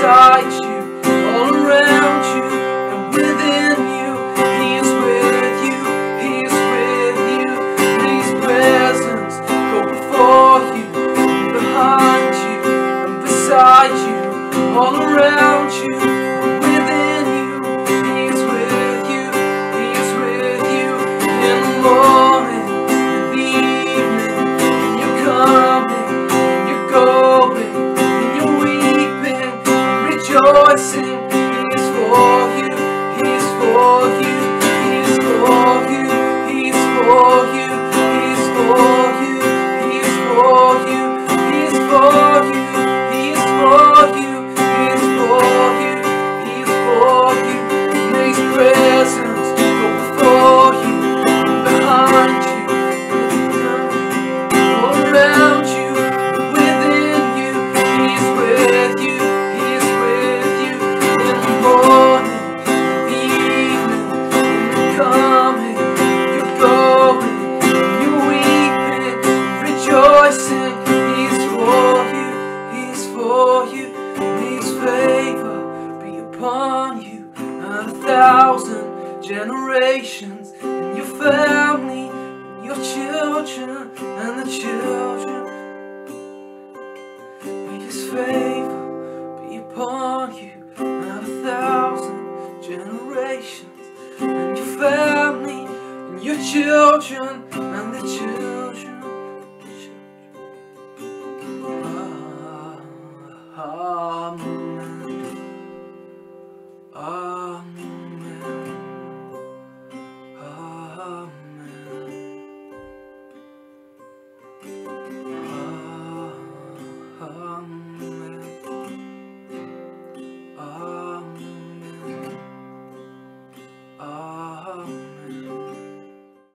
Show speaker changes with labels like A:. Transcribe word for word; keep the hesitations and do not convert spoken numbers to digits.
A: beside you, all around you, and within you. He is with you, He is with you. His presence go before you, and behind you, and beside you, all around you, and within you. He is with you, He is with you. In the morning, in the evening, and you're coming, and you're going, and you're weeping, and rejoicing. He is for you, He is for you, He is for you, He is for you, He is for you, He is for you, He is for you, He is for you, He is for you, He is for you. May His presence go before you, behind you, all around you, within you. He is with you, He is with you. In the morning, in the evening, in the coming, you're going, you're weeping, rejoicing. He is for you, He is for you. May His favor be upon you and a thousand generations, and your family, and your children, and the children. May His favor be upon you and a thousand generations, and your family, and your children, and the children. Amen. Amen. Amen. Amen. Amen.